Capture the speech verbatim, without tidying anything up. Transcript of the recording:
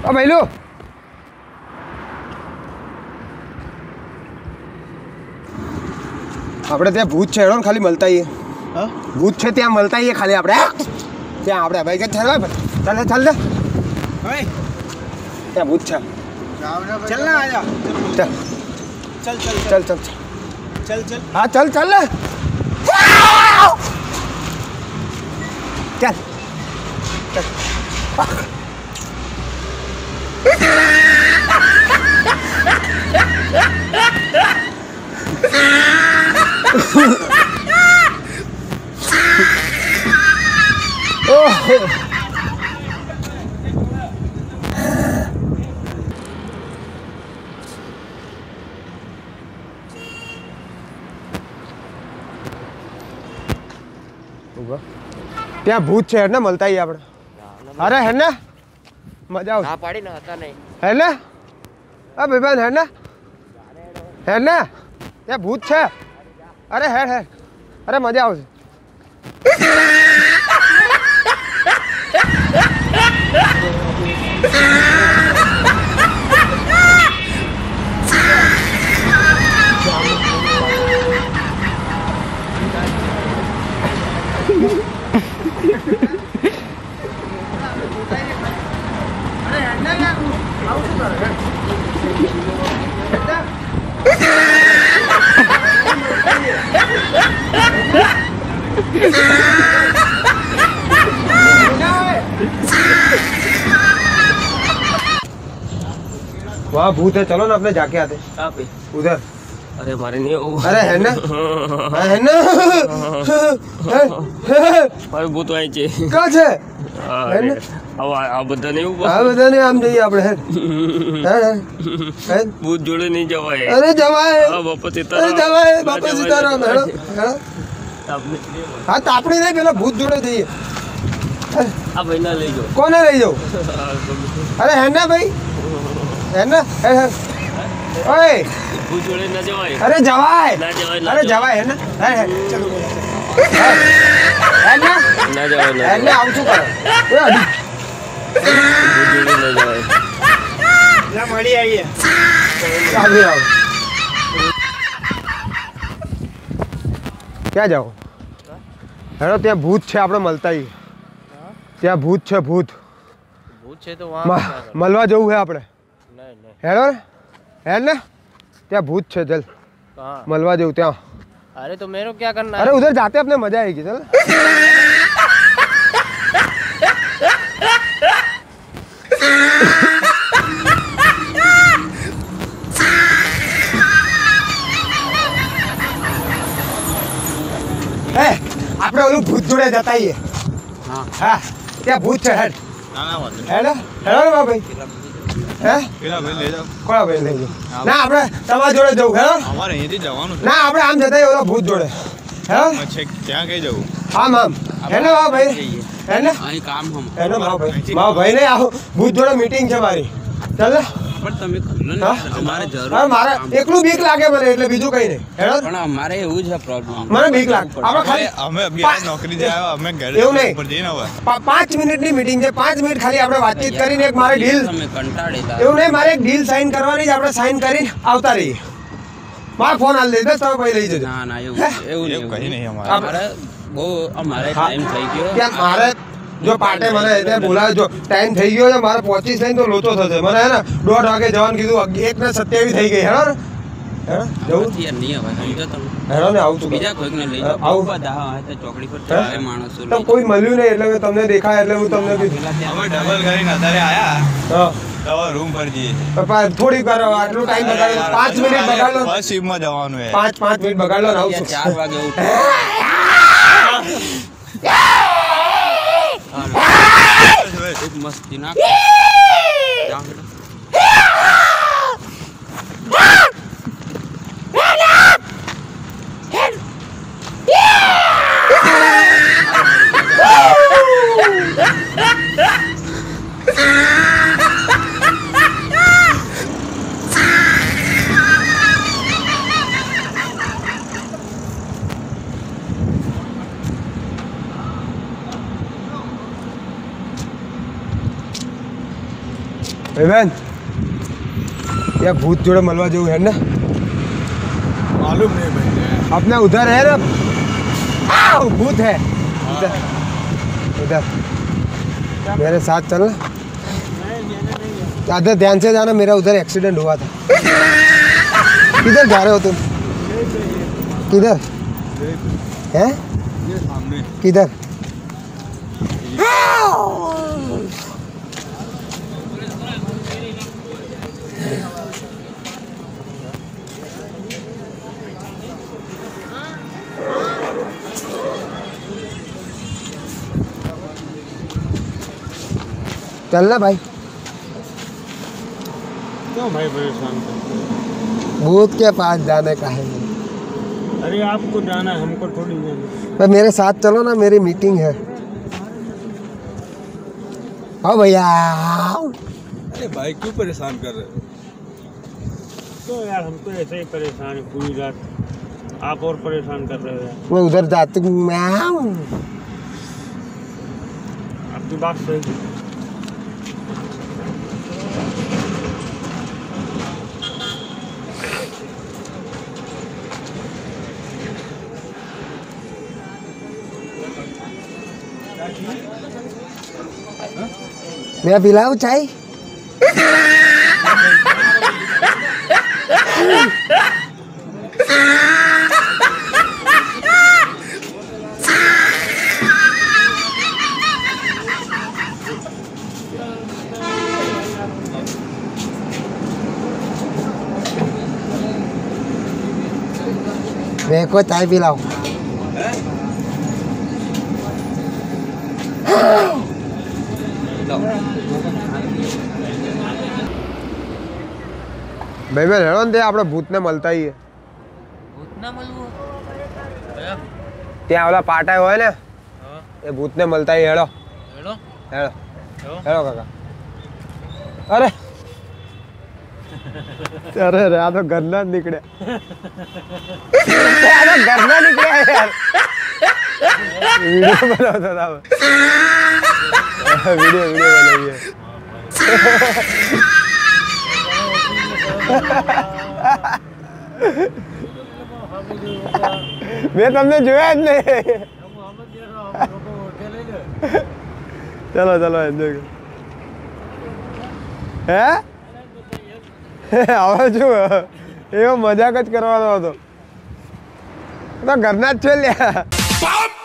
ઓ ભઈલું આપણે ત્યાં ભૂત છે હેડો ખાલી મળતા આવીએ હા ભૂત છે ત્યાં મળતા આવીએ ખાલી આપણે ત્યાં આપણે ભાઈ કે ચાલ ચાલ ચાલ લે ભાઈ ત્યાં ભૂત છે चल ना आजा चल चल चल चल चल चल चल हाँ चल चल चल ओह ત્યાં ભૂત છે ને મળતા આવીએ આપણે અરે હે ને મજા આવશે ના પાડી ને હતા નહીં હે ને આ ભાઈબંધ હે ને હે ને ત્યાં ભૂત છે અરે હે હે અરે મજા આવશે वहाँ भूत है चलो ना अपने जाके आते उधर अरे हमारे नहीं अरे है ना है ना મારું ભૂત વાય છે કા છે આ બધા નહીં આ બધા ને આમ જઈએ આપણે હે ભૂત જોડે નહીં જવાય અરે જવાય બાપા સીતારામ અરે જવાય બાપા સીતારામ હેડો હા તાપડી નહીં પેલા ભૂત જોડે જઈએ આ ભાઈ ના લઈ જાઓ કોને લઈ જાઉં અરે હે ના ભાઈ હે ના હે હે ઓય ભૂત જોડે ના જવાય અરે જવાય ના જવાય અરે જવાય હે ના હે હે ચલો હે ના ના જવાય હે ના આવું છું કરો એ અડી ભૂત જોડે ના જવાય લા મળી આવીએ આવી આવો ક્યાં જાઓ હેડો ત્યાં ભૂત છે આપણે મળતા આવીએ ત્યાં ભૂત છે ભૂત ભૂત છે તો વહાં મળવા જવું છે આપણે નહીં નહીં હેડો ને હેડ ને ત્યાં ભूत છે चल मलवा जाऊ ત્યાં अरे तो मेरे को क्या करना अरे उधर जाते अपने मजा आएगी चल ए આપણે ઓલું ભૂત જોડે જતા આવીએ હા હા ત્યાં ભૂત છે હેડ ના ના હેડ હેડ ભાઈ હે પેલા ભાઈ લઈ જાઓ કોળા ભાઈ લઈ જાઓ ના આપણે તમારા જોડે જવું હે અમારે અહીંથી જવાનું ના આપણે આમ જતા ઓલા ભૂત જોડે હે છેક ત્યાં કઈ જવું આમ આમ હે ને વાહ ભાઈ હે ને અહીં કામ હમ હે ને મારા ભાઈ મારા ભાઈ ને આવો ભૂત જોડે મીટિંગ છે મારી ચાલ પણ તમે અમારે જરૂર હા મારે એકલું બીક લાગે મને એટલે બીજું કઈ નહીં હેડો પણ અમારે એવું છે પ્રોબ્લેમ મને બીક લાગે આપણે ખાલી અમે અભી નોકરી જાય અમે ઘરે ઉપર જઈને હવે પાંચ મિનિટની મીટિંગ છે પાંચ મિનિટ ખાલી આપણે વાતચીત કરીને એક મારે ડીલ તમે કંટાળેલા એવું નહીં મારે એક ડીલ સાઈન કરવાની છે આપણે સાઈન કરીને આવતા રહીએ મારો ફોન હાલ દે બસ તમે પછી લઈ જજો ના ના એવું એવું નહીં કઈ નહીં અમારે બહુ અમારે ટાઈમ થઈ ગયો કે મારે જો પાટે મને એટલે બોલાવે જો ટાઈમ થઈ ગયો છે મારે પહોંચીશ નહીં તો લોચો થશે મને હે ને દોઢ વાગે જવાનું કીધું એક ને સત્યાવીસ થઈ ગઈ હેડો હેડો જવું નહીં હવે સમજો તમે હેડો ને આવું છું બીજા કોઈકને લઈ જાઓ આવું બધા તો ચોકડી પર ચાલે માણસો તો કોઈ મળ્યું નહીં એટલે તમને દેખાય એટલે હું તમને કીધું અમે ડબલ કરીને અત્યારે આયા હા તો રૂમ પર જઈએ થોડી વાર આટલું ટાઈમ બગાડો પાંચ મિનિટ બગાડો બસ સીમમાં જવાનું છે પાંચ પાંચ મિનિટ બગાડો ને આવું છું ચાર વાગે ઉઠો मस्ती ना બેન ये भूत जोड़े मलवा जो है ना मालूम नहीं भाई अपना उधर है ना भूत है उधर उधर मेरे साथ चलना ज़्यादा ध्यान से जाना मेरा उधर एक्सीडेंट हुआ था किधर जा रहे हो तुम किधर हैं ये सामने किधर चलना भाई क्यों भाई परेशान करते हो? भूत के पास जाने का है अरे आपको जाना है हमको थोड़ी जाना भाई मेरे साथ चलो ना मेरी मीटिंग है आओ भैया अरे भाई क्यों परेशान कर रहे हो तो यार हम तो ऐसे ही परेशान है पूरी रात आप और परेशान कर रहे हो यार मैं उधर जाती हूँ म्याऊं। आपकी बात सही है। मैं पिलाऊं चाय मेरे को चाय पिलाओ ભાઈ ભાઈ હેડો ને તે આપણે ભૂતને મળતા આવીએ भूतना मलવું ત્યાં ઓલા પાટા હોય ને હા એ ભૂતને મળતા આવીએ હેડો હેડો હેડો હેડો હેડો કાકા અરે અરે અરે આ તો ઘરના જ નીકળ્યા આ તો ઘરના નીકળ્યા યાર વિડીયો બનાવતા હતા વિડીયો વિડીયો બનાવીએ મેં તમને જોયા જ નહીં ચલો ચલો એન્જોય હે હવે શું એવો મજાક જ કરવાનો હતો તો ઘરના જ છે લ્યા